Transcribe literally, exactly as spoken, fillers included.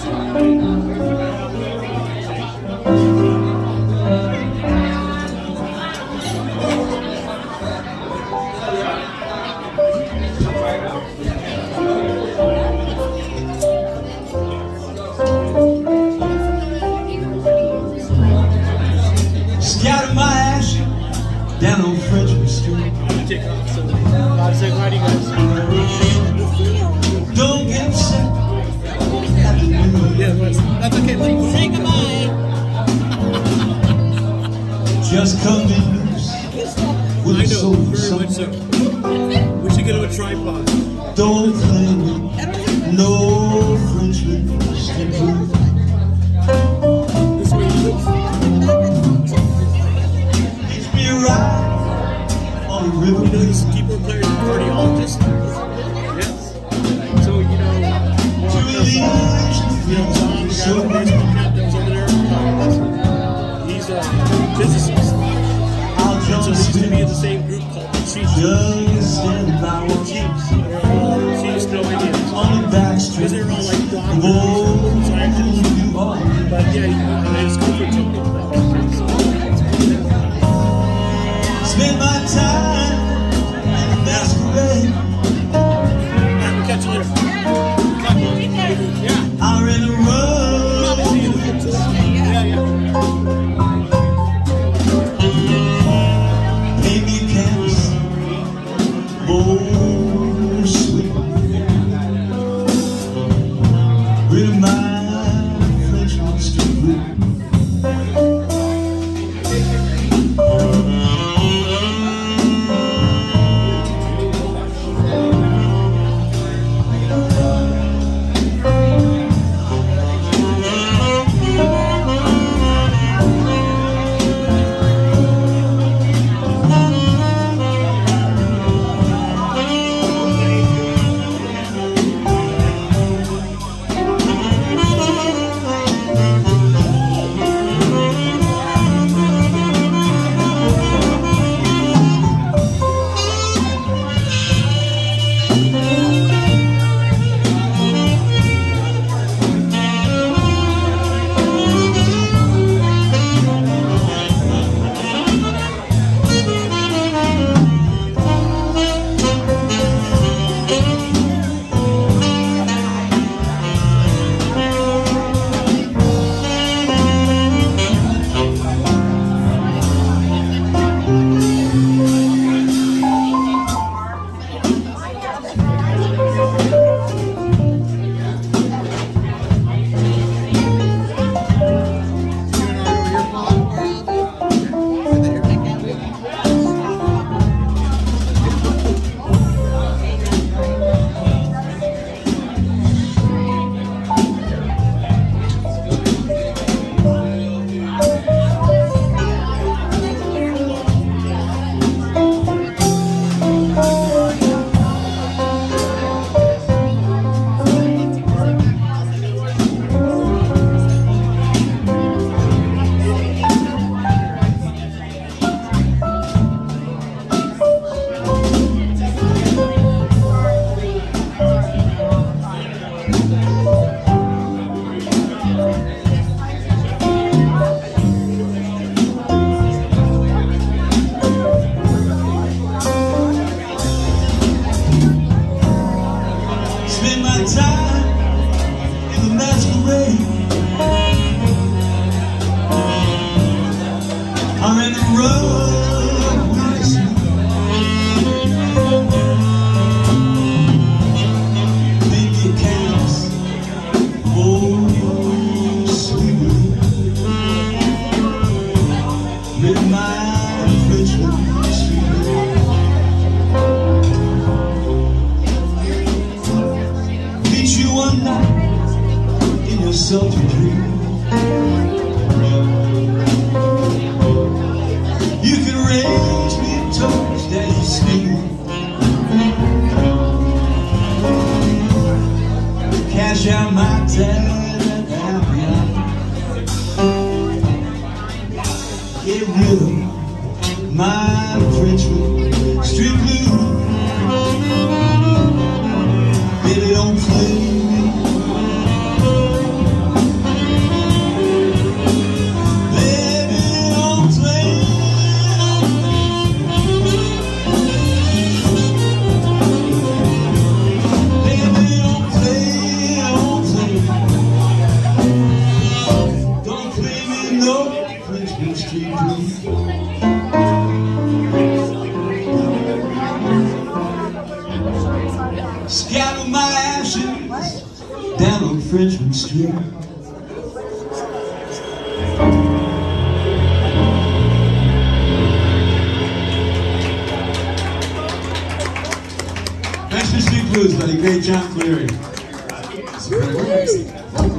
Scatter my ash down on Frenchman Street. Take off, so I'll say hi to you guys. Don't get upset. Yeah, that's, that's okay. Say goodbye. Just come in loose. I know, very much so. We should get him a tripod. Don't play me. No Frenchman Street. This way he looks. It's me a ride on the river. You know, he's a keyboard player and cardiologist. Yes. So, you know, To release the you know, Tom, the guy with the baseball cap that was over there, he's a physicist. I'll So just they used to be in the same group called the Chiefs. Just stand by one Chiefs. They're all Chiefs, no Indians. on the back street. Because they're all like Of doctors, old scientists. you are. But yeah, you know, his comfort took it. Spend my time in the masquerade. Alright, we'll catch you later. Yeah. I'm in the road. See you in the future. Yeah, yeah. Paint me a canvas. Oh, sweet. Rid of my Frenchman Street blue. Spend my time in the masquerade. I'm in the road with you. Maybe a canvas. Oh, sweet. With my Frenchman Street. Meet you one night in your sultry dream. You can raise me a toast that you steam. Cash out my tab and happy hour. Get rid of my Frenchman Street blue. Baby, don't play me. Richmond Street. Manchester Street Blues by the great John Cleary.